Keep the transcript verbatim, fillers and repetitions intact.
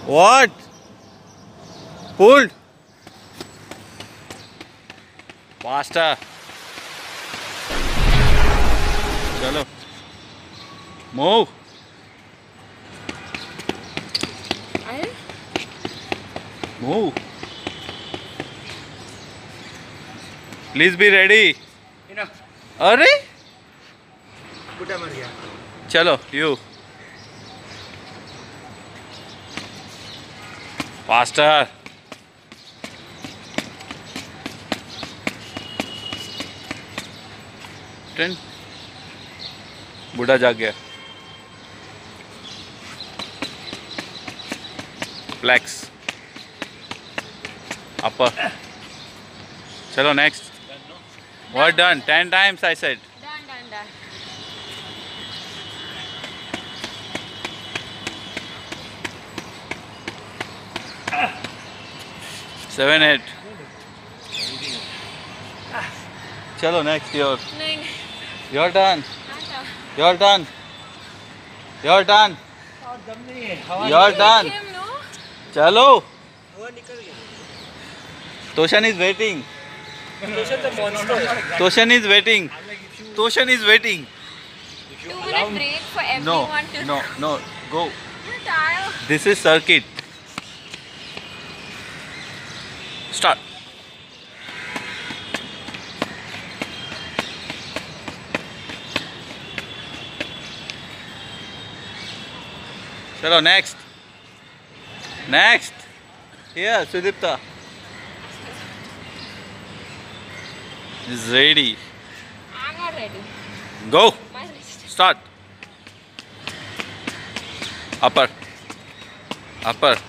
What? Pulled? Faster. Chalo. Move. Move. Please be ready. Enough. Arre? Buta mar gaya. Chalo, you. Faster. Ten. बूढ़ा जाग गया. Flex. Upper. Chalo, next. What done? Ten times I said. Done, done, done. Seven, eight. Chalo, next. Your. नहीं Your turn. आता Your turn. Your turn. और दम नहीं है. हवा Your turn. him no Chalo. हवा निकल गया. Toshan is waiting. Toshan the monster. Toshan is waiting. Toshan is waiting. two minute break for No, everyone to no, no. Go. I'm tired. This is circuit. Start. Chalo, next. Next. Here, Sudipta. Is ready. I'm not ready. Go. My wrist. Start. Upper. Upper.